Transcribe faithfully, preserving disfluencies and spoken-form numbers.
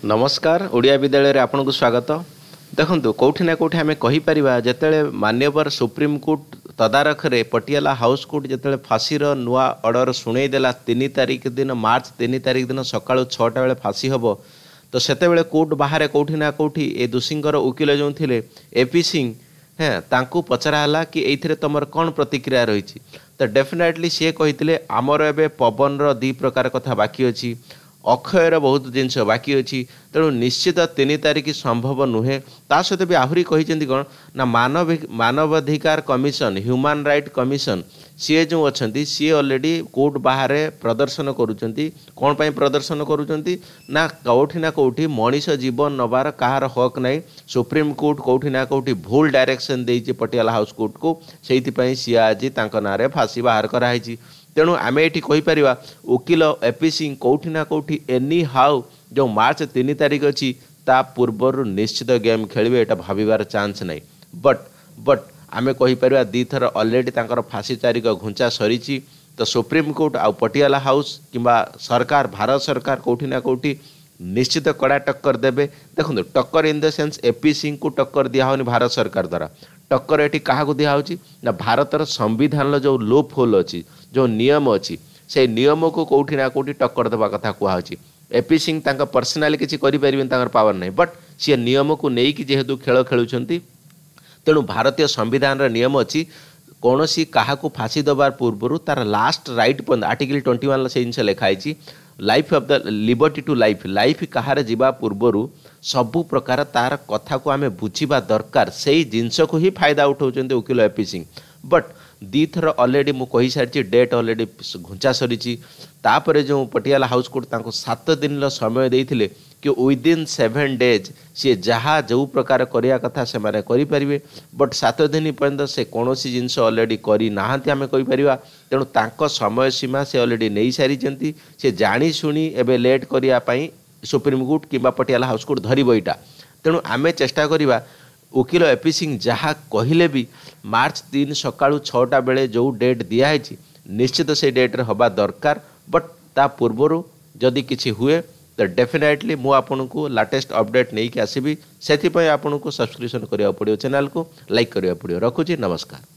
नमस्कार ओडिया विद्यालय रे आपन को स्वागत। देखंतु कोठी ना कोठी हमें कहि परिबा जेतेले मान्यवर सुप्रीम कोर्ट तदारख रे पटियाला हाउस कोर्ट जेतेले फांसी रो नुआ ऑर्डर सुनै देला तीन तारीख दिन मार्च तीन तारीख दिन सकाळु छटा बेले फांसी हबो। तो सेते बेले कोर्ट बाहर कोठी ना कोठी ए दोषींकर वकील जो थिले ए पी सिंह हैं तांकू पचरा हला कि एथिरे तमर कोन प्रतिक्रिया रहिछि। तो डेफिनेटली सी कहिथिले आमर एबे पवन रो दी प्रकार कथा बाकी अछि, अक्षयर बहुत जिनस बाकी अच्छी, तेणु निश्चित तीन तारीख संभव नुहे। ता सहित भी आहरी कही कौन ना मानव मानवाधिकार कमिशन ह्यूमन राइट कमिशन सी जो अच्छा सी ऑलरेडी कोर्ट बाहर प्रदर्शन करुँच। कौन पाई प्रदर्शन करुँच ना कौटी ना कौटी मनीष जीवन नबार कहार हक ना। सुप्रीम कोर्ट कौटी ना कौटी भूल डायरेक्शन देती पटियाला हाउस कोर्ट को, से सी आज ना फांसी बाहर कराई। तेणु आम ये कहीपर वकिल ए पी सिंह कौटी ना कौटी एनी हाउ जो मार्च तीन तारीख अच्छी ता पूर्वर निश्चित गेम खेलिए यहाँ भाबार चांस नहीं। बट बट आम कहीपर दी थर अलरेडी फांसी तारीख घुंचा सरी। तो सुप्रीम कोर्ट आ पटियाला हाउस किंबा सरकार भारत सरकार कौटी ना कौटी निश्चित कड़ा टक्कर देवे। देखो टक्कर in the sense A P Singh को टक्कर दिहनी भारत सरकार द्वारा, टक्कर ये क्या दिखाई ना भारतर संविधान जो लूप होल अच्छी जो नियम अच्छी से नियम को कौटी ना कौटी टक्कर देवा कथा कहूँ। ए पी सिंह पर्सनाली किसी करें पावर नहीं, बट सी नियम को लेकिन जेहेतु खेल खेलुंट तेणु भारतीय संविधान नियम अच्छी कौन सी क्या फांसी दबार पूर्व तार लास्ट राइट पर्यंत आर्टिकल ट्वेंटी वन से जिन लिखाई life of the liberty to life life कहार जीवा पूर्व सबु प्रकार तार कथा को आम बुझा दरकार से जिनस को ही फायदा उठाऊँ वकिल A P Singh. But they are already मु कही सारी डेट अलरेडी घुंचा सरी। तापर जो पटियाला हाउस कोर्ट सात दिन समय देते कि विदिन सेवेन डेज सी जहाँ जो प्रकार करने कथा से करें। बट सात दिन पर्यंत से कौन सी जिनस अलरेडी करना आम कहीपर। तेणु तांको समय सीमा से अलरेडी नहीं सारी से जानी शुणी एवं लेट करने सुप्रीम कोर्ट किंबा पटियाला हाउस कोर्ट धरब यहाँ। तेणु आम चेष्टा करवा वकिल ए पी सिंह जहाँ कहले भी मार्च तीन सकाळु छटा बेले जो डेट दिखाई निश्चित से डेट्रे हवा दरकार। बट ता पूर्वर जदि किसी हुए तो डेफिनेटली मु आपन को लाटेस्ट अपडेट नहीं कि आसबि। से आपन को सब्सक्रिप्शन करिया पड़ियो, चैनल को लाइक करिया पड़ियो। रखुची, नमस्कार।